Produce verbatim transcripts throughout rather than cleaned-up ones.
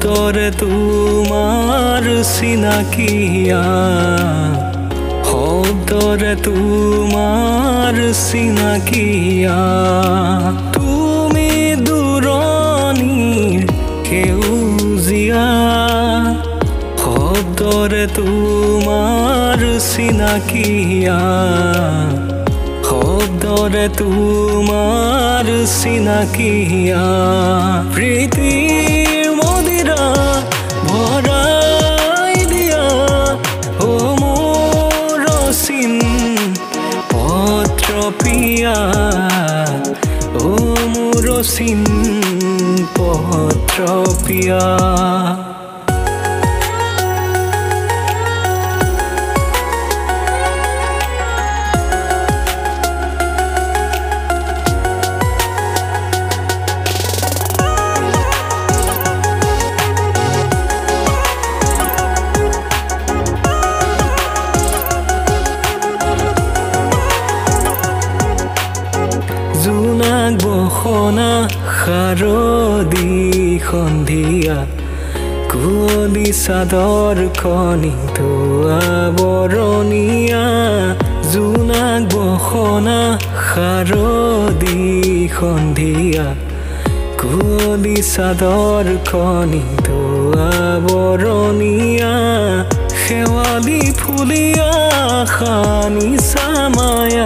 শব্দৰে তোমাৰ চিনাকিয়া শব্দৰে তোমাৰ চিনাকিয়া তুমি দূৰণিৰ সেউজীয়া শব্দৰে তোমাৰ চিনাকিয়া শব্দৰে তোমাৰ চিনাকিয়া প্ৰীতিৰ মদিৰা ভৰাই দিয়া ও মোৰ চিন পত্ৰ পিয়া ও মোৰ চিন পত্ৰ পিয়া জোনাক বসনা শাৰদী সন্ধিয়া কুঁৱলী চাদৰ খনি ধোৱা বৰণীয়া জোনাক বসনা শাৰদী সন্ধিয়া কুঁৱলী চাদৰ খনি ধোৱা বৰণীয়া শেৱালি ফুলীয়া খানি চামায়া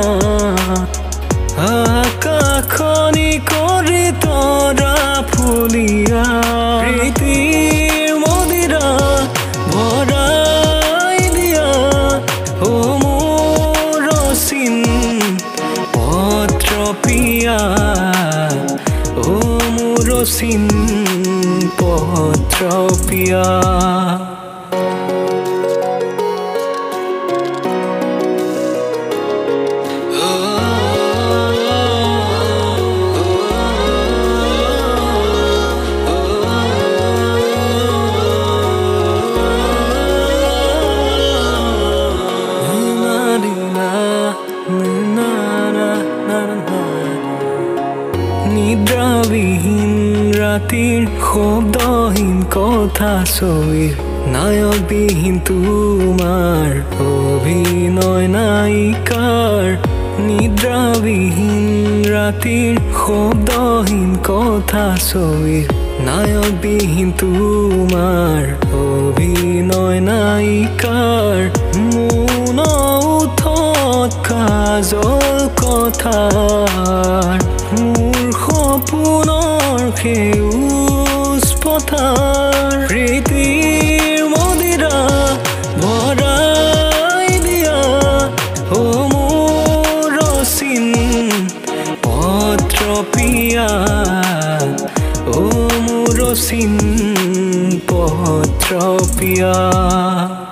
আকাশনি কৰি তৰা ফুলিয়া প্ৰীতিৰ মদিৰা ভৰাই দিয়া ও মোৰ চিন পত্ৰ পিয়া ও মোৰ চিন পত্ৰ পিয়া নিদ্ৰাবিহীন ৰাতিৰ শব্দহীন কথা ছবিৰ নায়কবিহীন তোমাৰ অভিনয় নায়িকাৰ নিদ্ৰাবিহীন ৰাতিৰ শব্দহীন কথা ছবিৰ নায়কবিহীন তোমাৰ অভিনয় নায়িকাৰ মোন উঠত কাজল কথাৰ মোৰ সপোনৰ সেউজ পথাৰ প্ৰীতিৰ মদিৰা ভৰাই দিয়া ও মোৰ চিন পত্ৰ পিয়া ও মোৰ চিন পত্ৰ পিয়া